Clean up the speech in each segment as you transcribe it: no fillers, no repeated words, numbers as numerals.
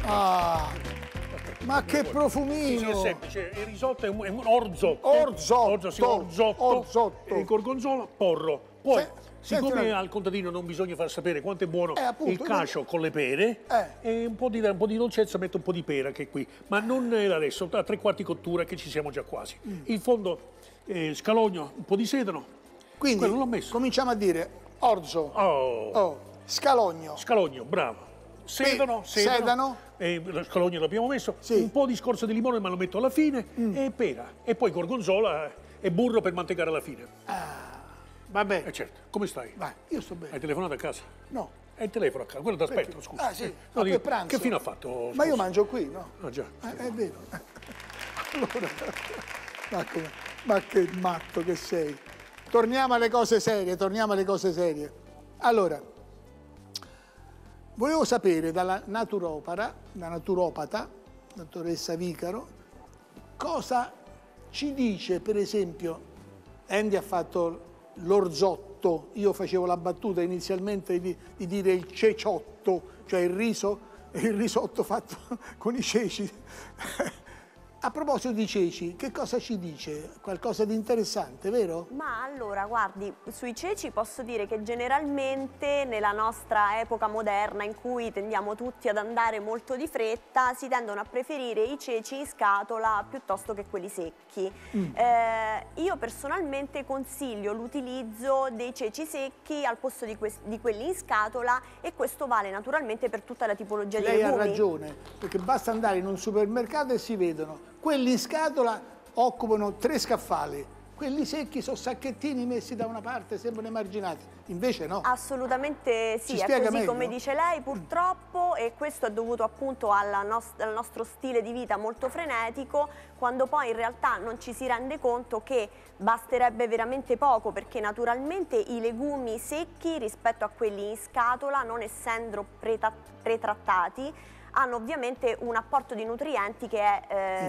Ah, ma che profumino! Sì, è semplice, il risotto è un orzotto. Orzotto. Sì, orzotto. Il gorgonzola, porro. Poi, siccome al contadino non bisogna far sapere quanto è buono appunto, il cacio con le pere, e un po' di dolcezza metto un po' di pera che è qui. Ma non adesso, a 3/4 cottura che ci siamo già quasi. Il fondo, scalogno, un po' di sedano. Quindi, quello l'ho messo. cominciamo a dire orzo, scalogno. Scalogno, bravo. Sedano. Lo scalogno l'abbiamo messo, un po' di scorza di limone ma lo metto alla fine, e pera. E poi gorgonzola e burro per mantecare alla fine. Vabbè. Certo, come stai? Vai, io sto bene. Hai telefonato a casa? No. È il telefono a casa, quello ti aspetto, scusa. Ah sì, No, per pranzo. che fine ha fatto? Scusa. Ma io mangio qui, no? Ah già. È vero. Allora, ma che matto che sei. Torniamo alle cose serie, Allora, volevo sapere dalla naturopata, dottoressa Vicaro, cosa ci dice, per esempio, Andy ha fatto l'orzotto, io facevo la battuta inizialmente di dire il ceciotto, cioè il risotto fatto con i ceci. A proposito di ceci, che cosa ci dice? Qualcosa di interessante, vero? Ma allora, guardi, sui ceci posso dire che generalmente nella nostra epoca moderna, in cui tendiamo tutti ad andare molto di fretta, si tendono a preferire i ceci in scatola piuttosto che quelli secchi. Io personalmente consiglio l'utilizzo dei ceci secchi al posto di quelli in scatola, e questo vale naturalmente per tutta la tipologia di legumi. Lei ha ragione, perché basta andare in un supermercato e si vedono. Quelli in scatola occupano 3 scaffali, quelli secchi sono sacchettini messi da una parte, sembrano emarginati, invece no. Assolutamente sì, è così meglio? Come dice lei purtroppo, e questo è dovuto appunto al nostro stile di vita molto frenetico, quando poi in realtà non ci si rende conto che basterebbe veramente poco, perché naturalmente i legumi secchi rispetto a quelli in scatola, non essendo pretrattati, hanno ovviamente un apporto di nutrienti che è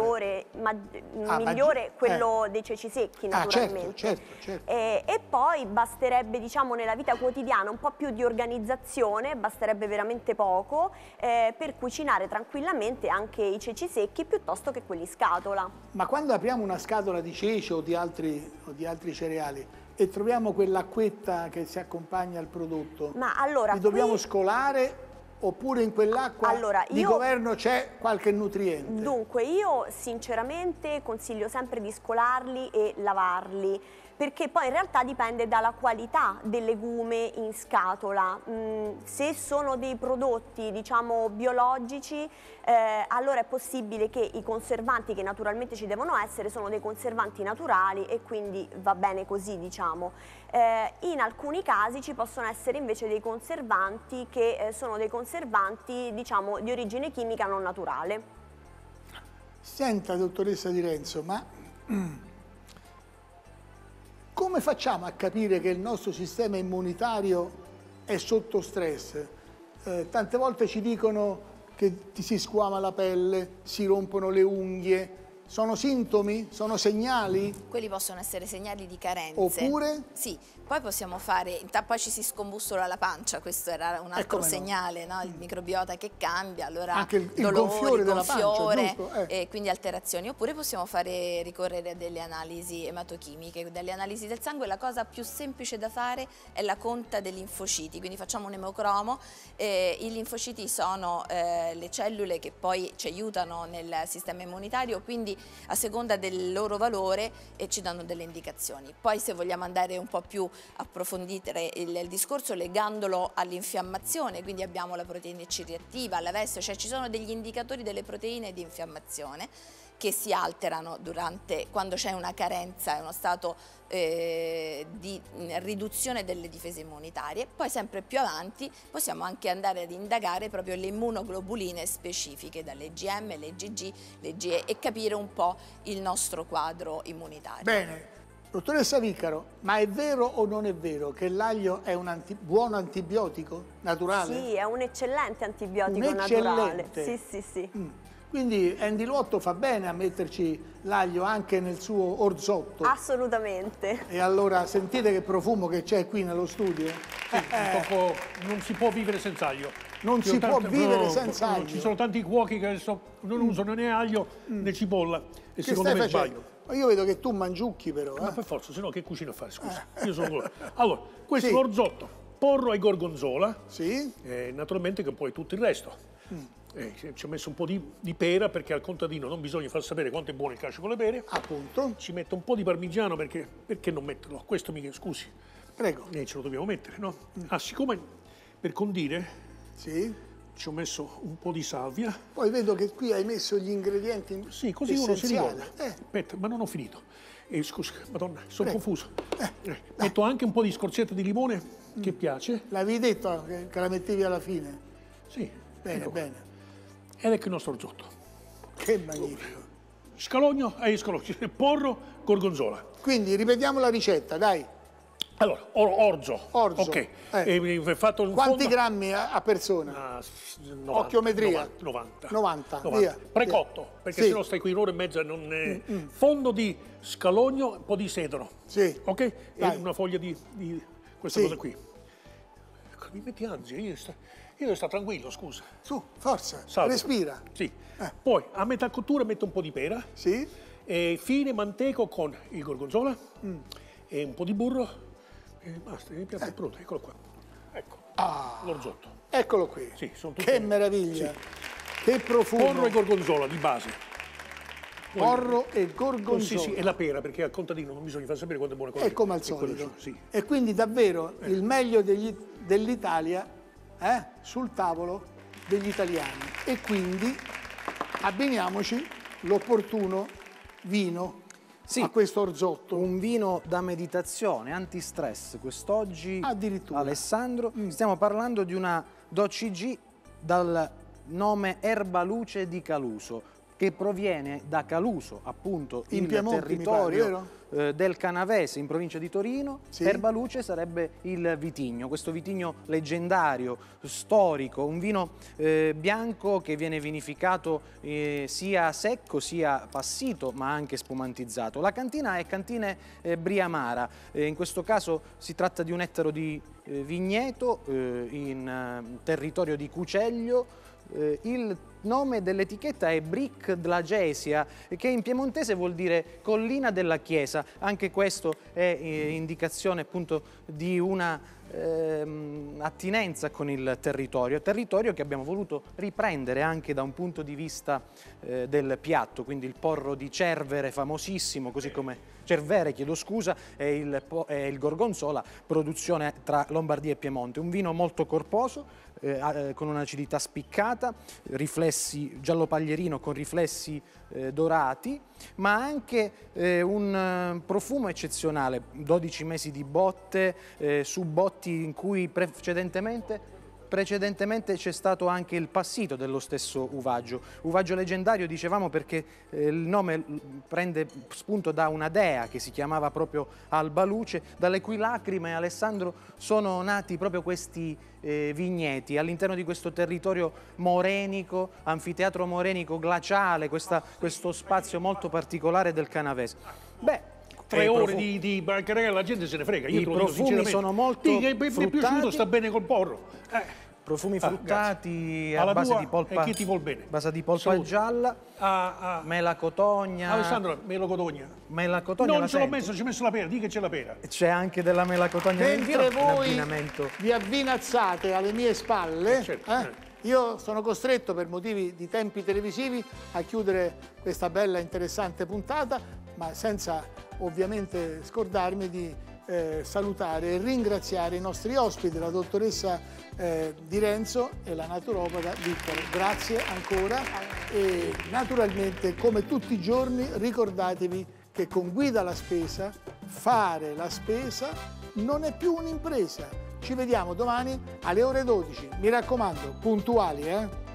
migliore quello dei ceci secchi, naturalmente. Certo. E poi basterebbe, diciamo, nella vita quotidiana un po' più di organizzazione, basterebbe veramente poco per cucinare tranquillamente anche i ceci secchi piuttosto che quelli in scatola. Ma quando apriamo una scatola di ceci o di altri cereali e troviamo quell'acquetta che si accompagna al prodotto, li dobbiamo scolare? Oppure in quell'acqua di governo c'è qualche nutriente? Dunque, io sinceramente consiglio sempre di scolarli e lavarli, perché poi in realtà dipende dalla qualità del legume in scatola. Se sono dei prodotti, diciamo, biologici, allora è possibile che i conservanti, che naturalmente ci devono essere, sono dei conservanti naturali e quindi va bene così, diciamo. In alcuni casi ci possono essere invece dei conservanti che sono dei conservanti, diciamo, di origine chimica non naturale. Senta, dottoressa Di Renzo, ma come facciamo a capire che il nostro sistema immunitario è sotto stress? Tante volte ci dicono che ti si squama la pelle, si rompono le unghie. Sono sintomi? Sono segnali? Quelli possono essere segnali di carenze. Oppure? Sì, poi possiamo fare, poi ci si scombussola la pancia, questo era un altro segnale, no? Il microbiota che cambia, allora anche il dolori, gonfiore della pancia, e quindi alterazioni. Oppure possiamo fare ricorrere a delle analisi ematochimiche, dalle analisi del sangue. La cosa più semplice da fare è la conta dei linfociti, quindi facciamo un emocromo. I linfociti sono le cellule che poi ci aiutano nel sistema immunitario, quindi a seconda del loro valore ci danno delle indicazioni. Poi se vogliamo andare un po' più approfondire il discorso legandolo all'infiammazione, quindi abbiamo la proteina C reattiva, la VES, cioè ci sono degli indicatori delle proteine di infiammazione che si alterano quando c'è una carenza, è uno stato di riduzione delle difese immunitarie. Poi sempre più avanti possiamo anche andare ad indagare proprio le immunoglobuline specifiche, dalle IgM, le IgG, le IgE, e capire un po' il nostro quadro immunitario. Bene. Dottoressa Vicaro, ma è vero o non è vero che l'aglio è un buon antibiotico naturale? Sì, è un eccellente antibiotico naturale. Sì. Quindi Andy Luotto fa bene a metterci l'aglio anche nel suo orzotto. Assolutamente. E allora sentite che profumo che c'è qui nello studio? Non si può vivere senza aglio. Non si può vivere senza aglio. Ci sono tanti cuochi che adesso non usano né aglio né cipolla e Che secondo stai me facendo? sbaglio. Ma io vedo che tu mangiucchi però. Ma per forza, se no che cucina a fare, scusa. Io sono... Allora, questo Sì. è l'orzotto, porro e gorgonzola, Sì? naturalmente che poi tutto il resto. Ci ho messo un po' di pera perché al contadino non bisogna far sapere quanto è buono il cacio con le pere. Appunto. Ci metto un po' di parmigiano perché non metterlo? Questo scusi, Prego. ce lo dobbiamo mettere, no? Siccome per condire Sì. ci ho messo un po' di salvia. Poi vedo che qui hai messo gli ingredienti Sì, così uno si essenziali. ricorda. Aspetta, ma non ho finito. Scusa, madonna, sono Prego. confuso. Metto anche un po' di scorzetta di limone che piace. L'avevi detto che la mettevi alla fine? Sì. Bene, ecco. bene. Ed ecco il nostro risotto. Che magnifico. Scalogno, porro, gorgonzola. Quindi ripetiamo la ricetta, dai. Allora, orzo. Orzo. Ok. Ecco. Fatto un Quanti fondo... grammi a persona? 90, Occhiometria. 90. Via. Precotto, perché Sì. sennò stai qui un'ora e mezza e non è... Fondo di scalogno, un po' di sedano. Sì. Ok? E Dai. una foglia di questa Sì. cosa qui. Mi metti ansia, io devo stare tranquillo, scusa. Su, forza, Salve. respira. Sì. Poi a metà cottura metto un po' di pera. Sì? E fine manteco con il gorgonzola e un po' di burro e basta, il piatto è pronto, eccolo qua. Ecco, l'orzotto. Eccolo qui. Sì, sono tutti- Che meraviglia. Che profumo. Porro e gorgonzola di base. Poi- Porro e gorgonzola. Sì, e la pera, perché al contadino non bisogna far sapere quanto è buona cosa. È come al E quello solito. sì. E quindi davvero il meglio dell'Italia sul tavolo degli italiani. E quindi abbiniamoci l'opportuno vino Sì. a questo orzotto. Un vino da meditazione, antistress. Quest'oggi, Addirittura. Alessandro, stiamo parlando di una DOCG dal nome Erba Luce di Caluso, che proviene da Caluso, appunto In il Piemonte, mi territorio pare, del Canavese, in provincia di Torino. Sì. Erba Luce sarebbe il vitigno, questo vitigno leggendario, storico, un vino bianco che viene vinificato sia secco sia passito, ma anche spumantizzato. La cantina è Cantine Briamara, in questo caso si tratta di un ettaro di vigneto in territorio di Cuceglio. Il nome dell'etichetta è Bric dell'Agesia, che in piemontese vuol dire collina della chiesa. Anche questo è indicazione appunto di una attinenza con il territorio che abbiamo voluto riprendere anche da un punto di vista del piatto, quindi il porro di Cervere famosissimo, così come Cervere, chiedo scusa, e il gorgonzola, produzione tra Lombardia e Piemonte. Un vino molto corposo, con un'acidità spiccata, riflessi giallo-paglierino con riflessi dorati, ma anche un profumo eccezionale, 12 mesi di botte, su botti in cui precedentemente c'è stato anche il passito dello stesso uvaggio leggendario, dicevamo, perché il nome prende spunto da una dea che si chiamava proprio Alba Luce, dalle cui lacrime, Alessandro, sono nati proprio questi vigneti all'interno di questo territorio morenico, anfiteatro morenico glaciale, questo spazio molto particolare del Canavese. Beh, 3 ore di bancarella, la gente se ne frega. Io I te lo dico profumi sinceramente. sono molto Mi è piaciuto, fruttati. sta bene col porro. Profumi fruttati Alla a base tua, di polpa, e chi ti vuol bene? base di polpa Salute. gialla, mela cotogna. Alessandro, me lo cotogna. Mela cotogna Non la ce l'ho senti? messo, ci ho messo la pera, di che c'è la pera. C'è anche della mela cotogna nel vino, Mentre in voi abbinamento. vi avvinazzate alle mie spalle, Certo, io sono costretto per motivi di tempi televisivi a chiudere questa bella interessante puntata, ma senza ovviamente scordarmi di salutare e ringraziare i nostri ospiti, la dottoressa Di Renzo e la naturopata Vittore. Grazie ancora e naturalmente, come tutti i giorni, ricordatevi che con Guida la Spesa fare la spesa non è più un'impresa. Ci vediamo domani alle ore 12. Mi raccomando, puntuali,